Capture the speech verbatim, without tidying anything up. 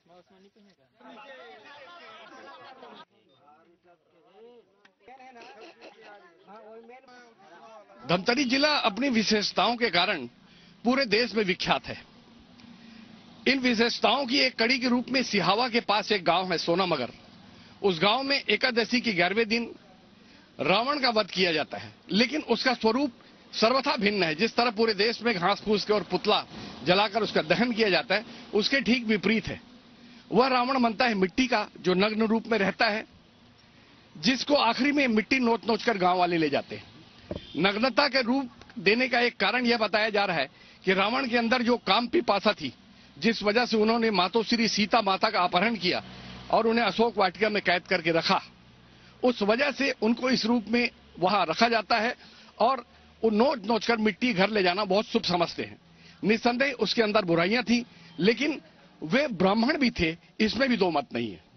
धमतरी जिला अपनी विशेषताओं के कारण पूरे देश में विख्यात है। इन विशेषताओं की एक कड़ी के रूप में सिहावा के पास एक गांव है सोनामगर। उस गांव में एकादशी के ग्यारहवें दिन रावण का वध किया जाता है, लेकिन उसका स्वरूप सर्वथा भिन्न है। जिस तरह पूरे देश में घास फूस के और पुतला जलाकर उसका दहन किया जाता है, उसके ठीक विपरीत है। वह रावण बनता है मिट्टी का, जो नग्न रूप में रहता है, जिसको आखिरी में मिट्टी नोच नोच कर गांव वाले ले जाते हैं। नग्नता के रूप देने का एक कारण यह बताया जा रहा है कि रावण के अंदर जो काम पिपासा थी, जिस वजह से उन्होंने मातोश्री सीता माता का अपहरण किया और उन्हें अशोक वाटिका में कैद करके रखा, उस वजह से उनको इस रूप में वहां रखा जाता है और वो नोच नोच कर मिट्टी घर ले जाना बहुत शुभ समझते हैं। निस्संदेह उसके अंदर बुराइयां थी, लेकिन वे ब्राह्मण भी थे, इसमें भी दो मत नहीं है।